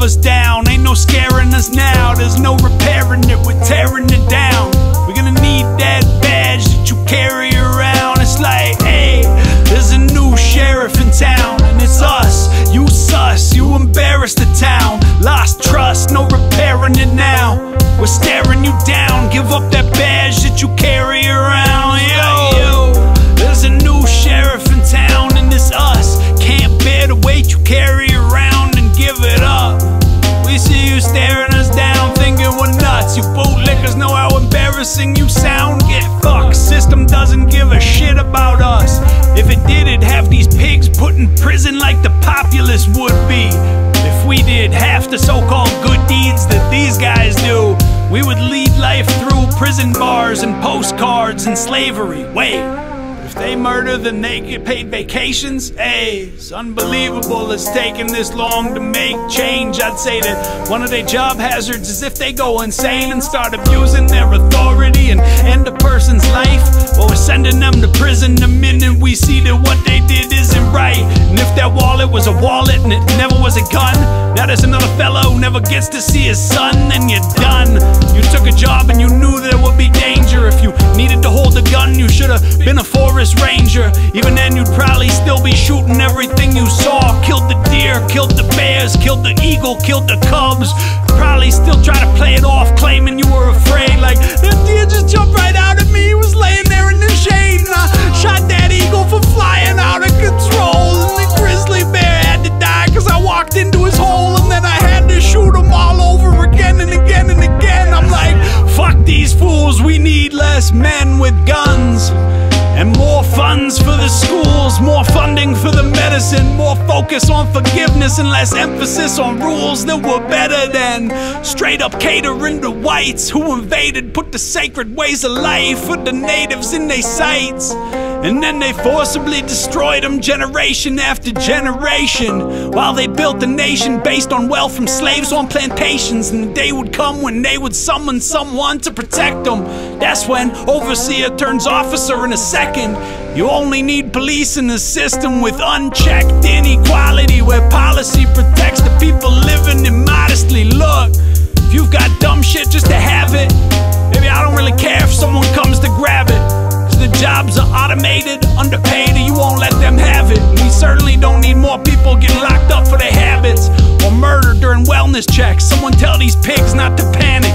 us down. Ain't no scaring us now, there's no repairing it, we're tearing it down. We're gonna need that badge that you carry around. It's like, hey, there's a new sheriff in town, and it's us. You sus, you embarrass the town. Lost trust, no repairing it now. We're staring you down, give up that badge that you carry around. Yo, there's a new sheriff in town, and it's us. Can't bear the weight you carry around and give it up. We see you staring us down, thinking we're nuts. You bootlickers know how embarrassing you sound. Get fucked, system doesn't give a shit about us. If it did, it'd have these pigs put in prison like the populace would be. If we did half the so-called good deeds that these guys do, we would lead life through prison bars and postcards and slavery. Wait, if they murder, then they get paid vacations? Hey, it's unbelievable it's taking this long to make change. I'd say that one of their job hazards is if they go insane and start abusing their authority and end a person's life. Well, we're sending them to prison the minute we see that what they did isn't right. And if that wallet was a wallet and it never was a gun, now there's another fella who never gets to see his son, then you're done. You took a job and you knew there would be danger. If you needed to hold a gun, you should have been a forest ranger. Even then you'd probably still be shooting everything you saw. Killed the deer, killed the bears, killed the eagle, killed the cubs. Probably still try to play it off, claiming you were afraid. Like, that deer just jumped right out at me, he was laying there in the shade, and I shot that eagle for flying out of control. And the grizzly bear had to die cause I walked into his hole, and then I had to shoot him all over again and again and again. I'm like, fuck these fools, we need less men with guns. And more funds for the schools, more funding for the medicine, more focus on forgiveness and less emphasis on rules that were better than straight up catering to whites who invaded, put the sacred ways of life for the natives in their sights. And then they forcibly destroyed them generation after generation, while they built a nation based on wealth from slaves on plantations. And the day would come when they would summon someone to protect them. That's when overseer turns officer in a second. You only need police in a system with unchecked inequality, where policy protects the people living immodestly. Look, if you've got dumb shit just to have it, maybe I don't really care if someone comes to grab it. The jobs are automated, underpaid, and you won't let them have it. And we certainly don't need more people getting locked up for their habits or murdered during wellness checks. Someone tell these pigs not to panic.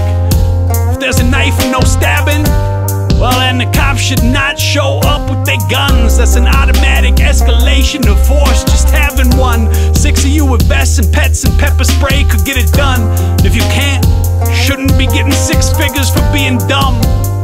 If there's a knife and no stabbing, well then the cops should not show up with their guns. That's an automatic escalation of force, just having one. 6 of you with vests and pets and pepper spray could get it done. And if you can't, shouldn't be getting 6 figures for being dumb.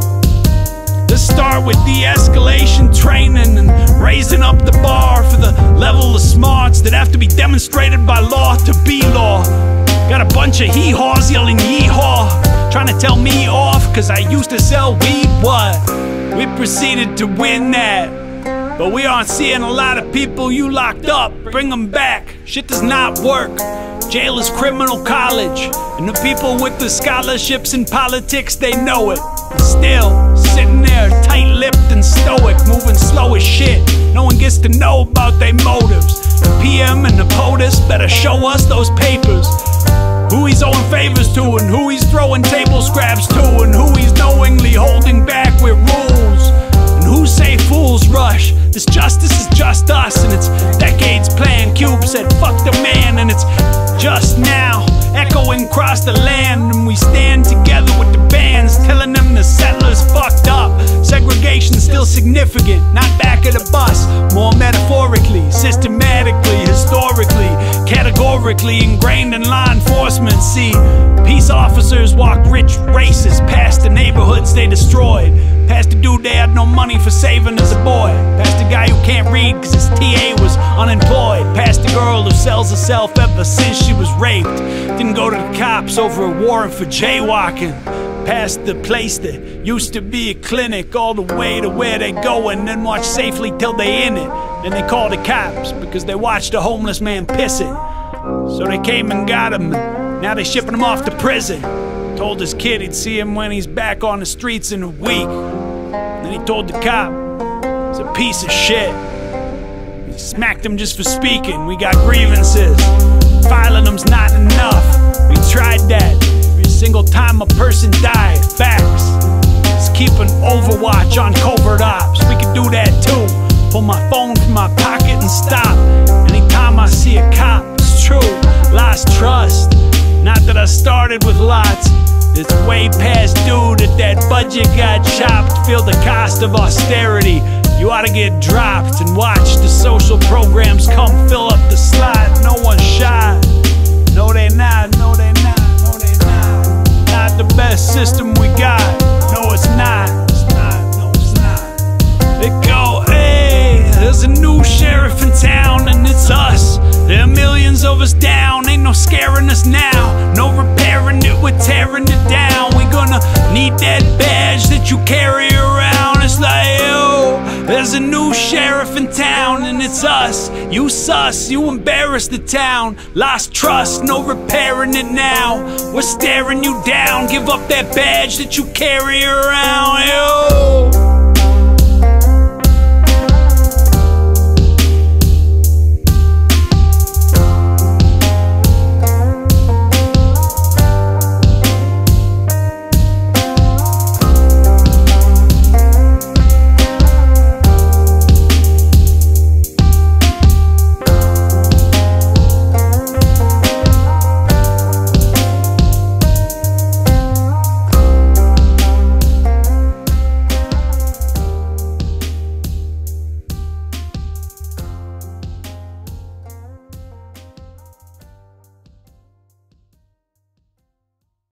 Let's start with de-escalation training and raising up the bar for the level of smarts that have to be demonstrated by law to be law. Got a bunch of hee-haws yelling yee-haw, trying to tell me off cause I used to sell weed. What? We proceeded to win that, but we aren't seeing a lot of people you locked up. Bring them back, shit does not work. Jail is criminal college, and the people with the scholarships in politics, they know it. And still, sitting there tight-lipped and stoic, moving slow as shit. No one gets to know about their motives. The PM and the POTUS better show us those papers. Who he's owing favors to, and who he's throwing table scraps to, and who he's knowingly holding back with rules. And who say fools rush? This justice is just us, and it's decades planned. Cube said fuck the man, and it's just now echoing across the land. And we stand together with the bands, telling them the settlers fucked up. Segregation's still significant, not back of the bus. More metaphorically, systematically, historically, categorically ingrained in law enforcement. See, peace officers walked rich races past the neighborhoods they destroyed, past the dude they had no money for saving as a boy, past the guy who can't read cause his TA was unemployed, past the girl who sells herself ever since she was raped, didn't go to the cops over a warrant for jaywalking, past the place that used to be a clinic, all the way to where they go and then watch safely till they in it. Then they call the cops because they watched a homeless man piss it. So they came and got him, and now they shipping him off to prison. Told his kid he'd see him when he's back on the streets in a week. Then he told the cop he's a piece of shit. He smacked him just for speaking. We got grievances. filing them's not enough. We tried that every single time a person died. Facts. Let's keep an overwatch on covert ops. We could do that too. Pull my phone from my pocket and stop anytime I see a cop. It's true, lost trust. Not that I started with lots. It's way past due that budget got chopped. Feel the cost of austerity. You ought to get dropped and watch the social programs come fill up the slot. No one's shy. No, they not. No, they not. No, they not. Not the best system we got. No, it's not. It's not. No, it's not. They go, hey, there's a new sheriff in town and it's us. There are millions of us down. Ain't no scaring us now. No repairing it, we're tearing it down. We gonna need that badge that you carry around. It's like, yo, there's a new sheriff in town and it's us. You sus, you embarrass the town. Lost trust, no repairing it now. We're staring you down. Give up that badge that you carry around, yo.